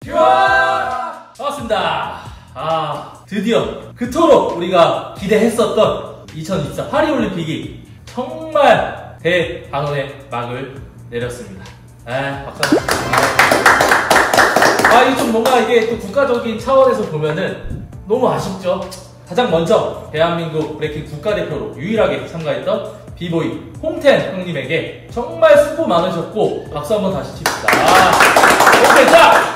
큐아! 반갑습니다. 드디어 그토록 우리가 기대했었던 2024 파리올림픽이 정말 대반원의 막을 내렸습니다. 박수. 이게 좀 뭔가 이게 또 국가적인 차원에서 보면은 너무 아쉽죠. 가장 먼저 대한민국 브레이킹 국가대표로 유일하게 참가했던 비보이 홍텐 형님에게 정말 수고 많으셨고 박수 한번 다시 칩시다. 홍텐 자!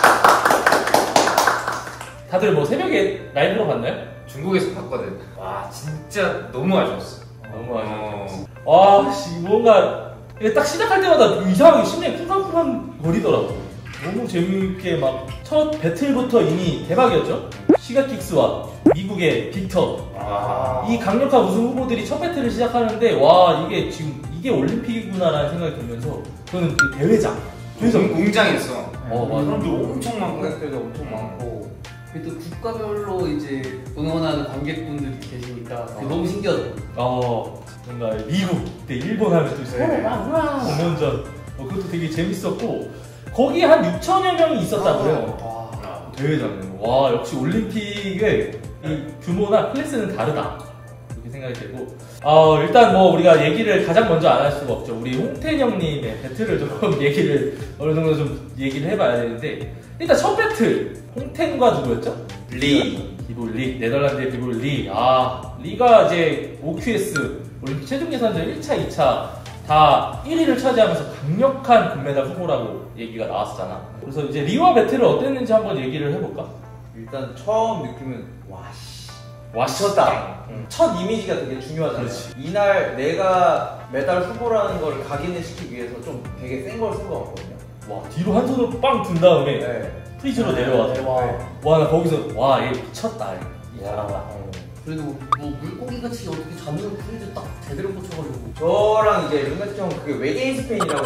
다들 뭐 새벽에 라이브로 봤나요? 중국에서 봤거든. 와 진짜 너무 아쉬웠어. 너무 아쉬웠어. 뭔가 딱 시작할 때마다 이상하게 심장이 쿵쾅쿵쾅 거리더라고. 너무 재밌게 막 첫 배틀부터 이미 대박이었죠? 시가킥스와 미국의 빅터. 이 강력한 우승 후보들이 첫 배틀을 시작하는데 와 이게 지금 이게 올림픽이구나라는 생각이 들면서 저는 그 대회장 그래서 웅장했어. 사람들 엄청 많고 관객들도 엄청 많고 그리고 또 국가별로 이제 응원하는 관객분들이 계시니까 너무 신기하더라고요. 뭔가 미국 그때 일본 하면 또 서로 막 공연전 그것도 되게 재밌었고 거기에 한 6천여 명이 있었다고요. 대회장은 와 역시 올림픽의 이 규모나 클래스는 다르다 그렇게 생각이 되고 일단 뭐 우리가 얘기를 가장 먼저 안 할 수가 없죠. 우리 홍텐 형님의 배틀을 좀 얘기를 어느 정도 좀 얘기를 해봐야 되는데 일단 첫 배틀 홍텐과 누구였죠? 비볼 리 네덜란드의 비볼 리. 리가 이제 OQS 올림픽 최종 예선전 1차, 2차 다 1위를 차지하면서 강력한 금메달 후보라고 얘기가 나왔었잖아. 그래서 이제 리와 배틀을 어땠는지 한번 얘기를 해볼까? 일단 처음 느낌은 미쳤다. 첫 이미지가 되게 중요하잖아요. 그렇지. 이날 내가 메달 후보라는 걸 각인을 시키기 위해서 좀 되게 센 걸 쓴 것 같거든요. 뒤로 한 손으로 빵 든 다음에 프리즈로 내려와서 나 거기서 얘 미쳤다 이 사람아. 그래도 뭐 물고기같이 어떻게 잡는 프리즈 딱 제대로 꽂혀가지고 저랑 이제 룬가트 형 그게 외계인 스핀이라고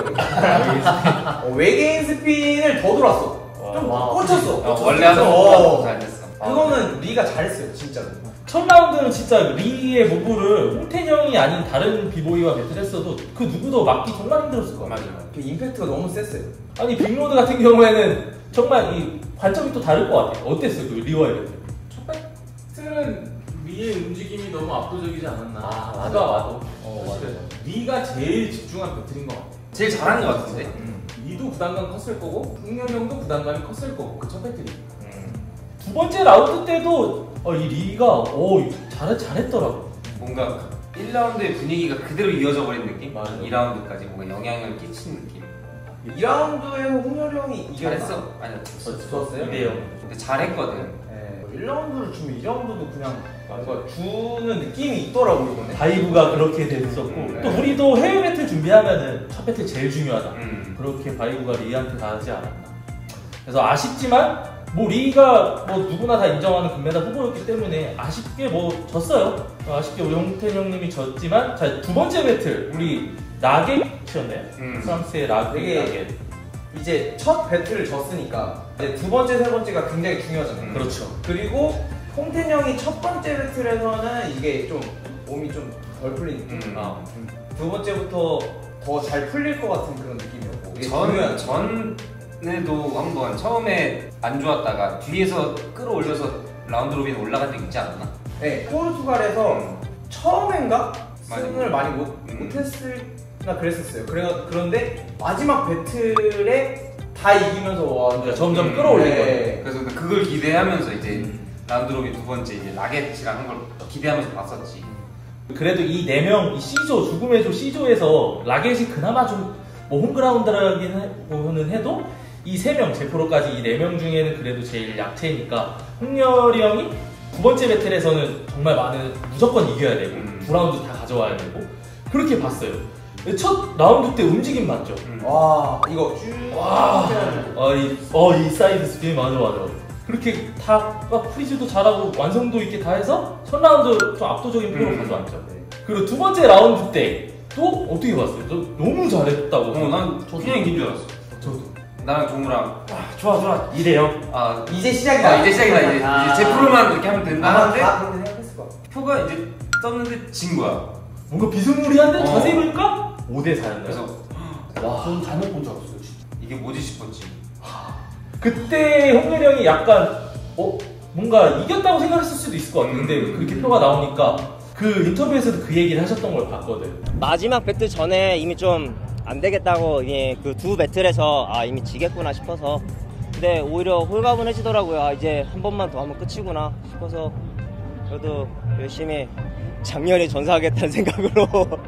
얘기해요. 외계인 스핀을 더 돌았어. 좀 꽂혔어. 원래 하던 것보다 잘 됐어. 그거는 리가 잘했어요 진짜로. 첫 라운드는 진짜 리의 무브를 홍텐 형이 아닌 다른 비보이와 배틀했어도 그 누구도 막기 정말 힘들었을 거야. 맞아요. 그 임팩트가 너무 셌어요. 아니 빅로드 같은 경우에는 정말 이 관점이 또 다를 것 같아. 어땠어 그 리와의 배틀? 첫 배틀은 리의 움직임이 너무 압도적이지 않았나. 맞아. 리가 제일 집중한 배틀인 것 같아. 제일 잘한 것 같은데. 리도 부담감 컸을 거고 흥현 형도 부담감이 컸을 거고 그 첫 배틀이. 두 번째 라운드 때도 이 리가 잘했더라고. 뭔가 1라운드의 분위기가 그대로 이어져 버린 느낌? 맞아. 2라운드까지 뭔가 영향을 끼친 느낌. 2라운드에서 홍열이 형이 이겼나? 잘했어? 아니요, 졌어요? 2대0. 근데 잘했거든. 1라운드를 주면 2라운드도 그냥 뭔가 주는 느낌이 있더라고 이번에. 바이브가 그렇게 됐었고 또 우리도 해외 배틀 준비하면은 첫 배틀 제일 중요하다. 그렇게 바이브가 리한테 가지 않았나. 그래서 아쉽지만 리가 누구나 다 인정하는 금메달 후보였기 때문에 아쉽게 졌어요. 아쉽게 우리 홍텐 형님이 졌지만 두 번째 배틀 우리 라겟이었나요? 프랑스의 라겟. 이제 첫 배틀을 졌으니까 이제 두 번째, 세 번째가 굉장히 중요하잖아요. 그렇죠. 그리고 홍텐 형이 첫 번째 배틀에서는 이게 좀 몸이 좀 덜 풀린 느낌. 두 번째부터 더 잘 풀릴 것 같은 그런 느낌이었고. 전에도 한번 처음에 안 좋았다가 뒤에서 끌어올려서 라운드 로빈 올라간 적 있지 않았나? 네, 포르투갈에서 처음엔가 맞아. 승을 많이 못했을나 그랬었어요. 그런데 마지막 배틀에 다 이기면서 점점 끌어올린 거예요. 네. 그래서 그걸 기대하면서 이제 라운드 로빈 두 번째 이제 라겟이랑 한 걸 기대하면서 봤었지. 그래도 이 4명, 이 C조, 죽음의 조 C조에서 라겟이 그나마 좀 홈그라운드라기는 해도 이 3명, 제프로까지 이 4명 중에는 그래도 제일 약체니까 홍열이 형이 두 번째 배틀에서는 정말 무조건 이겨야 되고 두 라운드 다 가져와야 되고 그렇게 봤어요. 첫 라운드 때 움직임 맞죠? 이거 이 사이드 스피드 맞아. 그렇게 다 프리즈도 잘하고 완성도 있게 다 해서 첫 라운드 좀 압도적인 표로 가져왔죠. 그리고 두 번째 라운드 때 또 어떻게 봤어요? 너무 잘했다고. 난 그냥 이긴 줄 알았어. 저도. 나랑 종우랑 좋아 2대0. 이제 시작이다. 이제 이제 제프로만 이렇게 하면 된다 하는데 다 그렇게 생각했을 거야. 표가 이제 떴는데 진 거야. 뭔가 비스무리한데 자세히 보니까 5대4였나요? 그래서 전 잘못 본 줄 알았어요. 이게 뭐지 싶었지. 그때 홍렬이 형이 약간 뭔가 이겼다고 생각했을 수도 있을 것 같아요. 근데 그렇게 표가 나오니까 그 인터뷰에서도 그 얘기를 하셨던 걸 봤거든. 마지막 배틀 전에 이미 좀 안 되겠다고 그 두 배틀에서 이미 지겠구나 싶어서, 근데 오히려 홀가분해지더라고요. 이제 한 번만 더 하면 끝이구나 싶어서 그래도 열심히 작년에 전사하겠다는 생각으로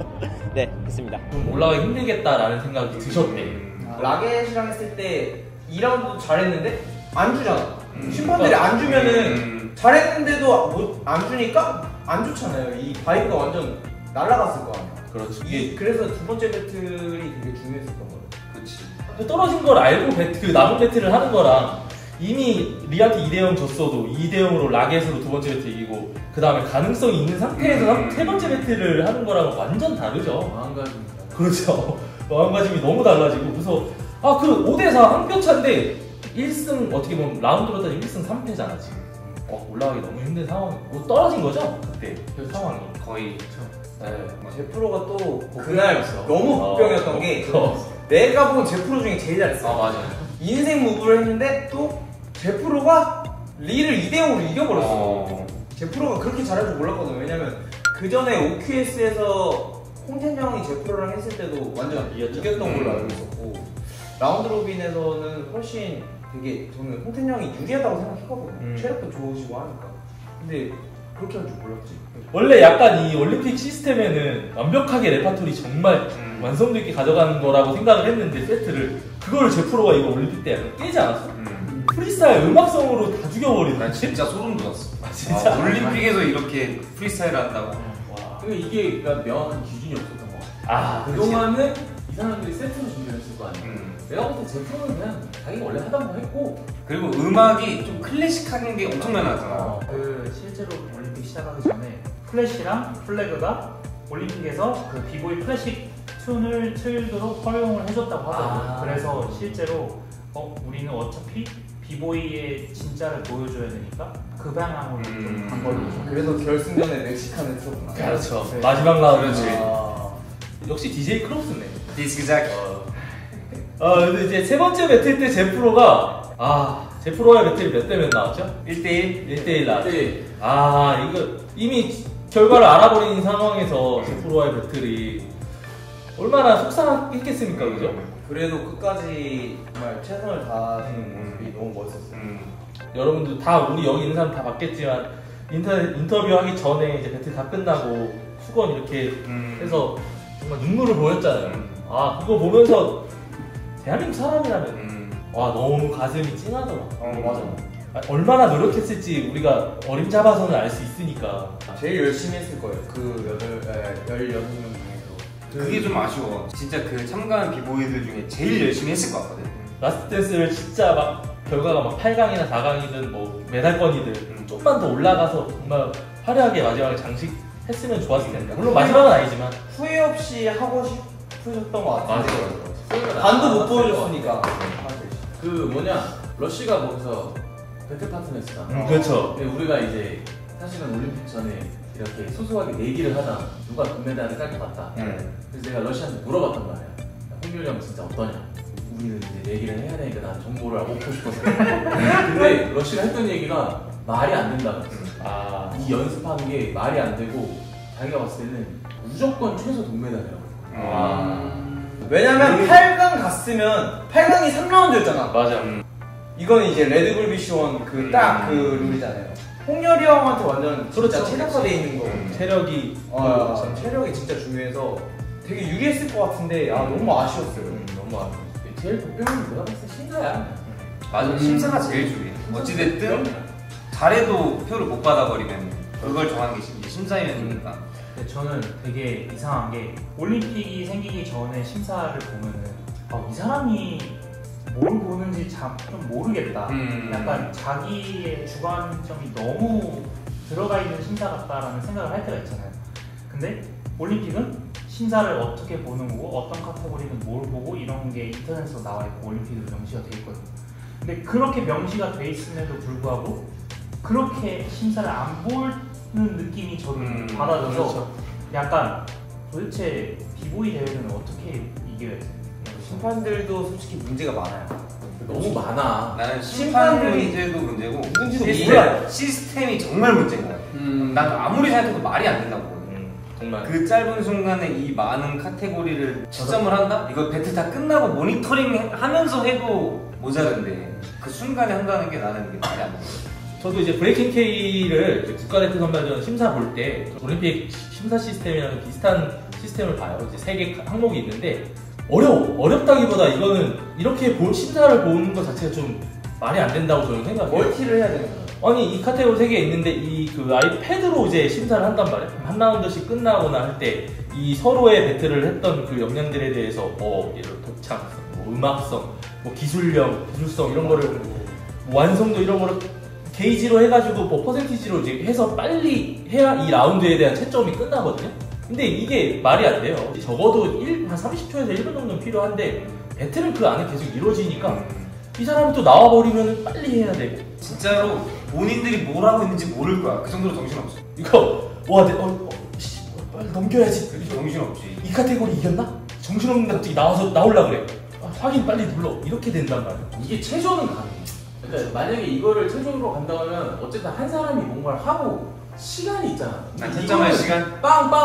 네 했습니다. 좀 올라가기 힘들겠다라는 생각이 드셨대. 라겟이랑 했을 때 2라운드도 잘했는데 안 주잖아. 심판들이 안 주면은 잘했는데도 안 주니까 안 좋잖아요. 이 바이브가 완전 날아갔을 거 아니야. 그렇지. 그래서 두 번째 배틀이 되게 중요했었던 거예요. 그렇지. 떨어진 걸 알고 그 남은 배틀을 하는 거랑 이미 리아트 2대0 졌어도 2대0으로 라겟으로 두 번째 배틀 이기고 그 다음에 가능성이 있는 상태에서 세 번째 배틀을 하는 거랑은 완전 다르죠. 마음가짐. 그렇죠. 마음가짐이 너무 달라지고 그래서 그 5대4 한 표 차인데 1승 어떻게 보면 라운드로 따지면 1승 3패잖아 지금. 올라가기 너무 힘든 상황이고 떨어진 거죠 그때 그 상황이 거의. 네. 제프로가 또 그날 복병이었어. 너무 복병이었던 게 내가 본 제프로 중에 제일 잘했어. 맞아. 인생 무브를 했는데 또 제프로가 리를 2대0으로 이겨버렸어. 제프로가 그렇게 잘할 줄 몰랐거든. 왜냐면 그 전에 OQS에서 홍텐 형이 제프로랑 했을 때도 완전 이겼던 걸로 알고 있었고 라운드 로빈에서는 훨씬 되게 저는 홍텐 형이 유리하다고 생각했거든요. 체력도 좋으시고 하니까. 근데 그렇게 할 줄 몰랐지. 원래 약간 이 올림픽 시스템에는 완벽하게 레파토리 정말 완성도 있게 가져가는 거라고 생각을 했는데 세트를 그거를 제프로가 이거 올림픽 때 약간 깨지 않았어? 프리스타일 음악성으로 다 죽여버리네. 난 진짜 소름 돋았어. 진짜? 올림픽에서 이렇게 프리스타일을 한다고? 근데 이게 그러니까 명확한 기준이 없었던 거 같아. 그동안은 이 사람들이 세트로 준비를 했을 거 아니야. 내가 볼 때 제프로는 그냥 자기가 원래 하던 거 했고, 그리고 음악이 좀 클래식한 게 엄청 많았잖아. 실제로 올림픽 시작하기 전에 플래시랑 플래그가 올림픽에서 그 비보이 클래식 튠을 틀도록 허용을 해줬다고 하거든요. 그래서 실제로 우리는 어차피 비보이의 진짜를 보여줘야 되니까 그 방향으로 좀 간 걸로. 그래서 결승전에 멕시칸을 틀었구나. 그렇죠. 네. 마지막 라운드. 그렇지. 역시 DJ 크로스네. 디스크작. 근데 이제 세 번째 배틀 때 제프로가 제프로와의 배틀이 몇 대 몇 나왔죠? 1대1? 1대1 나왔죠. 이거 이미 결과를 알아버린 상황에서 제프로와의 배틀이 얼마나 속상했겠습니까, 그죠? 그래도 끝까지 정말 최선을 다하는 모습이 너무 멋있었어요. 여러분들 다 우리 여기 있는 사람 다 봤겠지만 인터뷰하기 전에 이제 배틀 다 끝나고 수건 이렇게 해서 정말 눈물을 보였잖아요. 그거 보면서 대한민국 사람이라면 너무 가슴이 찡하더라. 맞아. 얼마나 노력했을지 우리가 어림잡아서는 알 수 있으니까. 제일 열심히 했을 거예요. 그 16명 중에서. 그게 좀 아쉬워. 진짜 그 참가한 비보이들 중에 제일 열심히 했을 것 같거든. 라스트 댄스를 진짜 막 결과가 막 8강이나 4강이든 뭐 메달권이든 좀만 더 올라가서 정말 화려하게 마지막에 장식했으면 좋았을 텐데. 물론 마지막은 아니지만 후회 없이 하고 싶으셨던 것 같아요. 반도 못 보여줬으니까. 그 뭐냐, 러쉬가 거기서 배틀 파트너였잖아. 그렇죠. 근데 우리가 이제 사실은 올림픽 전에 이렇게 소소하게 내기를 하자. 누가 금메달을 깔 것 같다. 그래서 내가 러시아한테 물어봤단 말이야. 홍렬이 형 진짜 어떠냐? 우리는 이제 내기를 해야 되니까 난 정보를 얻고 싶어서. 근데 러시가 했던 얘기가 말이 안 된다고 했어. 이 연습하는 게 말이 안 되고 자기가 봤을 때는 무조건 최소 동메달이라고. 왜냐면 8강 갔으면 8강이 3라운드였잖아. 맞아. 이거는 이제 레드불 비시원 그 딱 그 룰이잖아요. 홍렬이 형한테 완전 진짜 최적화돼 있는 거. 체력이 체력이 진짜 중요해서 되게 유리했을 것 같은데 너무 아쉬웠어요. 너무 아쉬웠어. 제일 복병은 내가 봤을 때 심사야. 맞아. 심사가 제일 중요해. 어찌됐든 잘해도 표를 못 받아버리면 그걸 정하는 게 심사위원이니까. 저는 되게 이상한 게 올림픽이 생기기 전에 심사를 보면은 이 사람이 뭘 보는지 좀 모르겠다. 약간 자기의 주관점이 너무 들어가 있는 심사 같다라는 생각을 할 때가 있잖아요. 근데 올림픽은 심사를 어떻게 보는 거고 어떤 카테고리는 뭘 보고 이런 게 인터넷에서 나와 있고 올림픽으로 명시가 돼 있거든요. 근데 그렇게 명시가 돼 있음에도 불구하고 그렇게 심사를 안 보는 느낌이 저는 받아져서 그렇죠. 약간 도대체 비보이 대회는 어떻게 이겨야 돼? 심판들도 솔직히 문제가 많아요. 너무 많아. 나는 심판 문제도 문제고 누군지도 몰라. 시스템이 정말 문제인 거야. 난 아무리 생각해도 말이 안 된다고 보거든. 정말 그 짧은 순간에 이 많은 카테고리를 채점을 한다? 이거 배틀 다 끝나고 모니터링 하면서 해도 모자른데 그 순간에 한다는 게 나는 이게 말이 안 돼. 저도 이제 브레이킹 K를 국가대표 선발전 심사 볼 때 올림픽 심사 시스템이랑 비슷한 시스템을 봐요. 이제 3개 항목이 있는데 어렵다기보다 이거는 이렇게 심사를 보는 것 자체가 좀 말이 안 된다고 저는 생각해요. 멀티를 해야 되는 거야. 아니 이 카테고리 3개 있는데 이 그 아이패드로 이제 심사를 한단 말이야. 한 라운드씩 끝나거나 할 때 이 서로의 배틀을 했던 그 역량들에 대해서 예를 들어 독창성, 뭐 음악성, 뭐 기술성 이런 거를 뭐 완성도 이런 거를 게이지로 해가지고 뭐 퍼센티지로 이제 해서 빨리 해야 이 라운드에 대한 채점이 끝나거든요. 근데 이게 말이 안 돼요. 적어도 한 30초에서 1분 정도는 필요한데 배틀은 그 안에 계속 이루어지니까 이 사람이 또 나와버리면 빨리 해야 되고 진짜로 본인들이 뭘 하고 있는지 모를 거야. 그 정도로 정신없어. 이거 빨리 넘겨야지. 정신없지. 이 카테고리 이겼나? 정신없는데 갑자기 나오려고 그래. 확인 빨리 눌러. 이렇게 된단 말이야. 이게 최저는 가능해. 그러니까 만약에 이거를 최종으로 간다고 하면 어쨌든 한 사람이 뭔가를 하고 시간이 있잖아. 채점할 시간?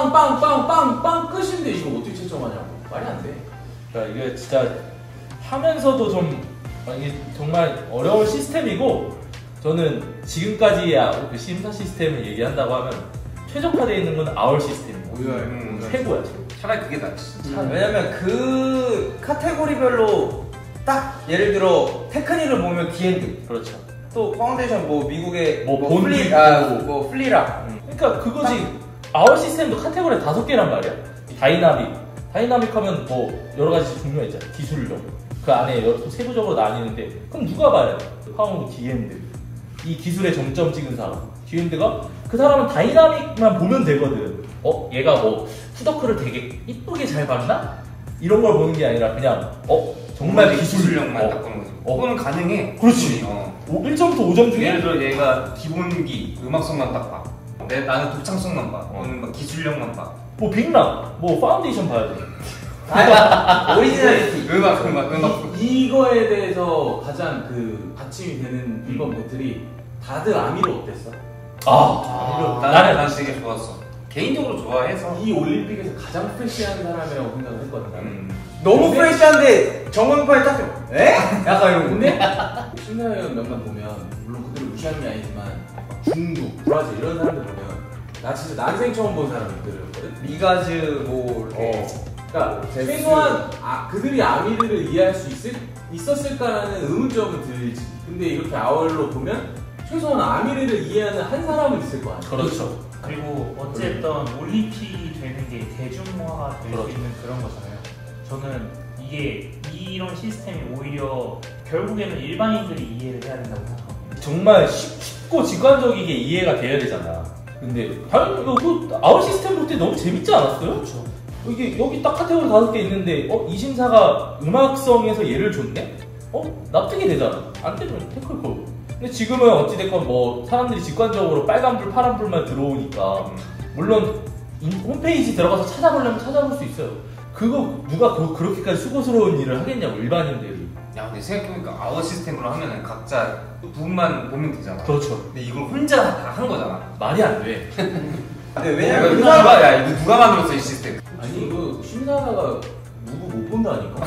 빵 끝인데 이거 어떻게 채점하냐고. 말이 안 돼. 그러니까 이게 진짜 하면서도 좀 이게 정말 어려운 시스템이고 저는 지금까지야 그 심사 시스템을 얘기한다고 하면 최적화되어 있는 건 아울 시스템이고 최고야 최고. 차라리 그게 낫지. 왜냐면 그 카테고리별로 딱 예를 들어 테크닉을 보면 디엔드, 그렇죠. 또 파운데이션 뭐 미국의 뭐 플리, 뭐 플리라. 그러니까 그거지. 아울 시스템도 카테고리 5개란 말이야. 다이나믹 하면 뭐 여러 가지 종류가 있잖아. 기술력. 그 안에 세부적으로 나뉘는데 그럼 누가 봐야 돼? 파운드, 디엔드. 이 기술의 정점 찍은 사람. 디엔드가 그 사람은 다이나믹만 보면 되거든. 얘가 뭐 후더크를 되게 이쁘게 잘 봤나? 이런 걸 보는 게 아니라 그냥 정말 기술력만 딱 보는 거지. 그거는 가능해. 그렇지. 1점부터 5점 중에 예를 들어 얘가 기본기 음악성만 딱 봐. 나는 독창성만 봐. 너는 막 기술력만 봐. 뭐 빅랑, 뭐 파운데이션 봐야 돼. 오리지널리티. 음악. 이거에 대해서 가장 그 받침이 되는 이번 배틀이 다들 아미로 어땠어? 나는 되게 좋았어. 개인적으로 좋아해서 이 올림픽에서 가장 프레시한 사람이라고 생각을 했거든. 너무 프레시한데 정광판에 딱 좀, 에? 약간 이런 근데 심사위원 몇만 보면 물론 그들을 무시하는 게 아니지만 중국, 브라질 이런 사람들 보면 나 진짜 난생 처음 본 사람들이었거든. 미가즈 뭐 이렇게 그러니까 최소한 그들이 아미들을 이해할 수 있었을까라는 의문점은 들지. 근데 이렇게 아울로 보면 최소한 아미를 이해하는 한 사람은 있을 거 아니야. 그렇죠. 그리고 어쨌든 올림픽이 되는 게 대중화가 될 수 있는 그런 거잖아요. 저는 이게 이런 시스템이 오히려 결국에는 일반인들이 이해를 해야 된다고 생각합니다. 정말 쉽고 직관적이게 이해가 돼야 되잖아. 근데 당연히 이거 아웃 시스템 볼 때 너무 재밌지 않았어요? 그렇죠. 이게 여기 딱 카테고리 5개 있는데 이 심사가 음악성에서 예를 줬네? 납득이 되잖아. 안 되면 태클 걸. 근데 지금은 어찌됐건 뭐 사람들이 직관적으로 빨간불 파란불만 들어오니까 물론 홈페이지 들어가서 찾아보려면 찾아볼 수 있어요. 그거 누가 그렇게까지 수고스러운 일을 하겠냐고 일반인들이. 야 근데 생각해보니까 아웃 시스템으로 하면은 각자 부분만 보면 되잖아. 그렇죠. 근데 이걸 혼자 다 한 거잖아. 말이 안 돼. 근데 왜냐면 이거 누가 만들었어 이 시스템? 아니 이거 심사가가 누구 못 본다니까.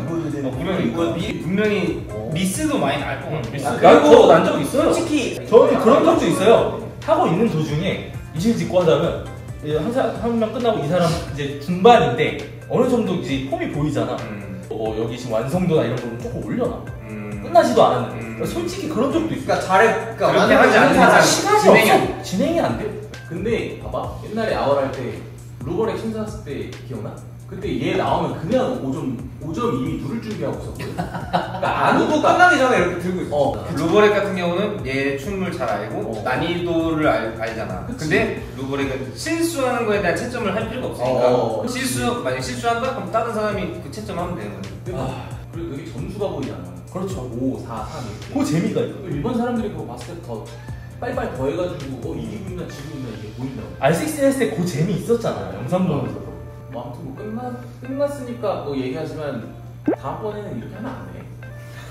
분명히 미스도 많이 날 거 같아. 저도 난 적 있어요. 솔직히 저는 그런 적도 있어요. 하고 있는 도중에 이실 짓고 하자면 한 명 끝나고 이 사람 이제 중반인데 어느 정도 이제 폼이 보이잖아. 여기 지금 완성도나 이런 거는 조금 올려놔. 끝나지도 않았는데. 솔직히 그런 적도 있어. 그러니까 그렇게 하지 않는 사람 시간이 없어. 진행이 안 돼. 근데 봐봐 옛날에 아월 할 때 루버렉 심사했을 때 기억나? 그때 얘 나오면 그냥 5점 이미 누를 준비하고 있었거든. 그러니까 아무도 끝나기 전에 이렇게 들고 있어. 루버렉 같은 경우는 얘 춤을 잘 알고 난이도를 알잖아. 그치. 근데 루버렉은 실수하는 거에 대한 채점을 할 필요가 없으니까 만약 실수한다? 그럼 다른 사람이 그 채점하면 되는 거지. 그리고 그게 점수가 보이잖아. 그렇죠. 5, 4, 3 이렇게. 그 재미가 있어. 일본 사람들이 그거 봤을 때 더 빨리빨리 더 해가지고 이기고 있나 지고 있나 이게 보인다고. R6 했을 때 그 재미 있었잖아. 영상 보면서. 뭐 아무튼 뭐 끝났으니까 뭐 얘기하지만 다음번에는 이렇게 하면 안 돼.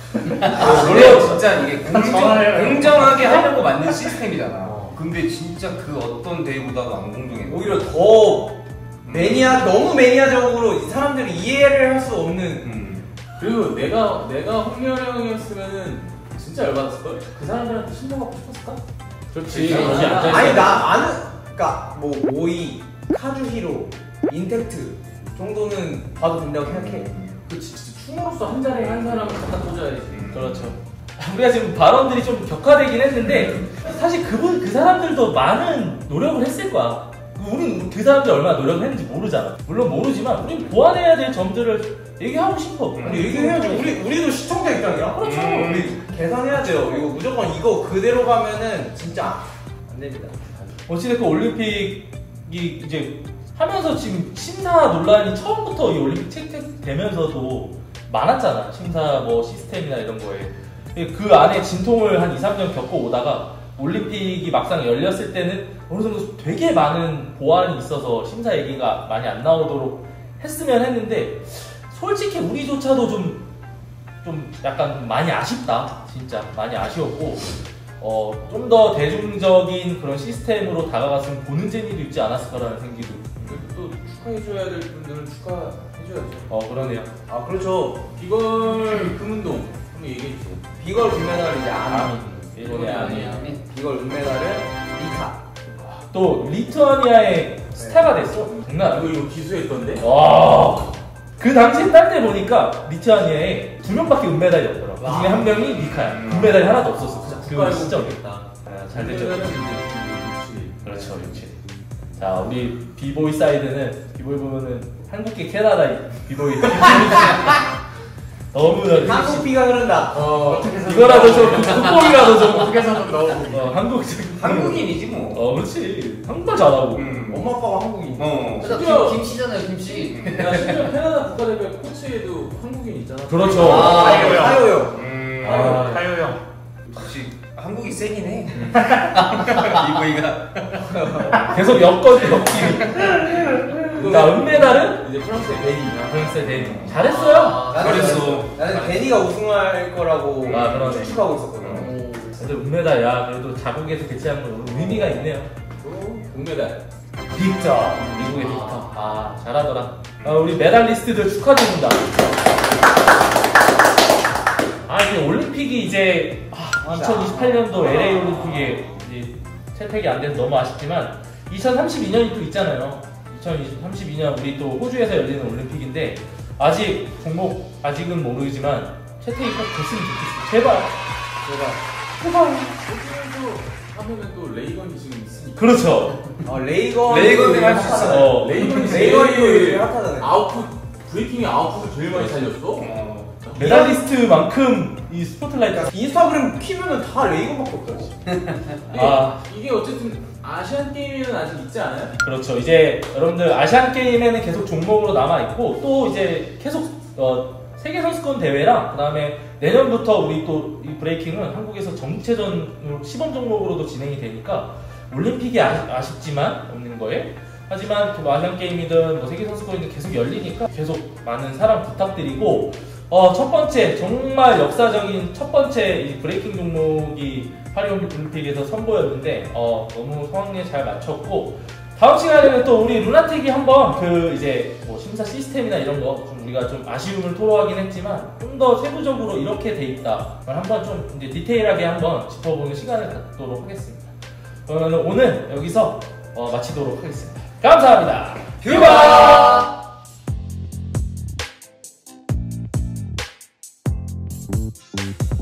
원래 진짜 이게 공정하게 하려고 만든 시스템이잖아. 근데 진짜 그 어떤 대회보다도 안 공정해. 오히려 더 너무 매니아적으로 이 사람들이 이해를 할 수 없는. 그리고 내가 홍렬 형이었으면은 진짜 열받았을걸? 그 사람들한테 신뢰받고 싶었을까? 그렇지. 아니 나 아는 그러니까 뭐 모이, 카주히로, 인텍트 정도는 봐도 된다고 생각해. 그 진짜 춤으로서 한 자리에 한 사람을 갖다 꽂아야지. 그렇죠. 우리가 지금 발언들이 좀 격화되긴 했는데 사실 그 사람들도 많은 노력을 했을 거야. 우린 그 사람들이 얼마나 노력을 했는지 모르잖아. 물론 모르지만 우린 보완해야 될 점들을 얘기하고 싶어. 아니 얘기해야지. 우리도 시청자 입장이야. 그렇죠. 우리 계산해야 돼요. 이거 무조건 이거 그대로 가면은 진짜 안 됩니다. 어찌됐건 올림픽이 이제 하면서 지금 심사 논란이 처음부터 이 올림픽 채택되면서도 많았잖아. 심사 뭐 시스템이나 이런 거에. 그 안에 진통을 한 2, 3년 겪고 오다가 올림픽이 막상 열렸을 때는 어느 정도 되게 많은 보완이 있어서 심사 얘기가 많이 안 나오도록 했으면 했는데 솔직히 우리조차도 좀 약간 많이 아쉽다. 진짜 많이 아쉬웠고 좀 더 대중적인 그런 시스템으로 다가갔으면 보는 재미도 있지 않았을까라는 생기도. 또 축하해줘야 될 분들은 축하해줘야죠. 그러네요. 아 그렇죠. 비걸 금운동 한번 얘기해주세요. 비걸 금메달 이제 아미. 일본의 아미. 비걸 은메달은 리카. 또 리투아니아의 스타가 됐어. 장난 아니야. 이거 기수했던데? 와. 그 당시에 딴 데 보니까 리투아니아에 2명밖에 은메달이 없더라고. 그 중에 한 명이 리카야. 금메달이 하나도 없었어. 그거 진짜 어렵다. 잘 됐죠. 그렇죠, 그렇지. 자, 우리 비보이 사이드는 비보이 보면은 한국계 캐나다 비보이. 너무 한국 피가 흐른다. 이거라도 좀 국뽕이라도 좀 한국에서는 너무 한국인이지 뭐. 그렇지. 한국말 잘하고. 엄마 아빠가 한국인. 김치잖아요, 김치. 야, 심지어 캐나다 국가대표 코치에도 한국인 있잖아. 그렇죠. 타요요. 타요 형. 역시 한국이 세긴 해. 이거이가 계속 엮기. 자, 은메달은 이제 프랑스의 베니. 프랑스의 데니. 잘했어요. 나는 데니가 우승할 거라고 그러네. 추측하고 있었거든. 근데 은메달이야. 그래도 자국에서 개최한 건 의미가 있네요. 또 동메달. 빅터. 미국의 빅터. 잘하더라. 우리 메달리스트들 축하드립니다. 이제 올림픽이 이제 2028년도 LA 올림픽에 이제 채택이 안 돼서 너무 아쉽지만 2032년이 또 있잖아요. 2032년 우리 또 호주에서 열리는 올림픽인데 아직 종목 아직은 모르지만 채택이 꼭 됐으면 좋겠어. 제발. 호주에서 하면은 또 레이건이 지금 있으니까. 그렇죠. 레이건을 할 수 있어. 레이건이 요즘 핫하잖아요. 아웃풋 브레이킹의 아웃풋을 제일 많이 살렸어. 메달리스트만큼 이 스포트라이트. 인스타그램 키면은 다 레이건밖에 없다. 이게 어쨌든 아시안 게임에는 아직 있지 않아요? 그렇죠. 이제 여러분들 아시안 게임에는 계속 종목으로 남아 있고 또 이제 계속 세계 선수권 대회랑 그다음에 내년부터 우리 또 이 브레이킹은 한국에서 전국체전으로 시범 종목으로도 진행이 되니까 올림픽이 아쉽지만 없는 거에 하지만 뭐 아시안 게임이든 뭐 세계 선수권이든 계속 열리니까 계속 많은 사랑 부탁드리고 첫 번째 정말 역사적인 첫 번째 이 브레이킹 종목이 파리 올림픽에서 선보였는데 너무 성황리에 잘 맞췄고 다음 시간에는 또 우리 루나틱이 한번 그 이제 뭐 심사 시스템이나 이런 거 좀 우리가 좀 아쉬움을 토로하긴 했지만 좀 더 세부적으로 이렇게 돼 있다 한번 좀 이제 디테일하게 한번 짚어보는 시간을 갖도록 하겠습니다. 그러면 오늘 여기서 마치도록 하겠습니다. 감사합니다. 뷰바!